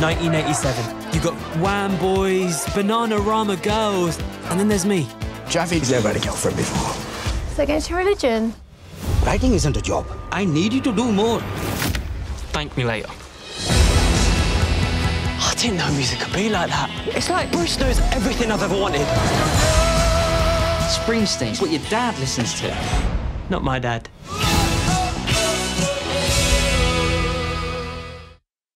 1987. You got Wham Boys, Bananarama Girls, and then there's me. Jaffy's never had a girlfriend before. Is it against your religion? Writing isn't a job. I need you to do more. Thank me later. I didn't know music could be like that. It's like Bruce knows everything I've ever wanted. Springsteen's what your dad listens to, not my dad.